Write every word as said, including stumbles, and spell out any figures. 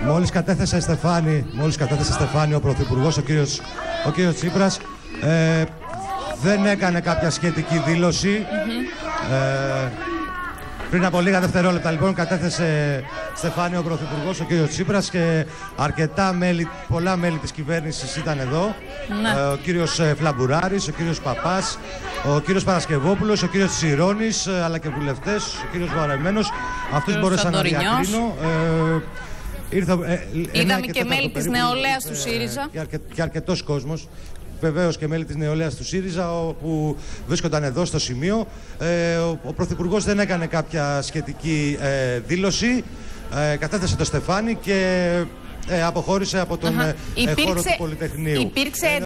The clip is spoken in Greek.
Μόλις κατέθεσε Στεφάνη, μόλις κατέθεσε Στεφάνη ο Πρωθυπουργός, ο κύριος, ο κύριος Τσίπρας, ε, δεν έκανε κάποια σχετική δήλωση. Mm-hmm. ε, πριν από λίγα δευτερόλεπτα λοιπόν κατέθεσε Στεφάνη ο Πρωθυπουργός, ο κύριος Τσίπρας, και αρκετά μέλη, πολλά μέλη της κυβέρνησης ήταν εδώ. Ναι. Ε, ο κύριος Φλαμπουράρης, ο κύριος Παπάς, ο κύριος Παρασκευόπουλος, ο κύριος Τσιρώνης, αλλά και βουλευτές, ο κύριος Βαρεμένος. Αυτούς μπόρεσα να διακρίνω. Ε, ήρθα, ε, Είδαμε και μέλη της νεολαίας του ΣΥΡΙΖΑ. Και, αρκε, και αρκετός κόσμος. Βεβαίως και μέλη της νεολαίας του ΣΥΡΙΖΑ που βρίσκονταν εδώ στο σημείο. Ε, ο, ο Πρωθυπουργός δεν έκανε κάποια σχετική ε, δήλωση. Ε, κατέθεσε το Στεφάνι και ε, αποχώρησε από τον ε, υπήρξε, χώρο του Πολυτεχνείου. Υπήρξε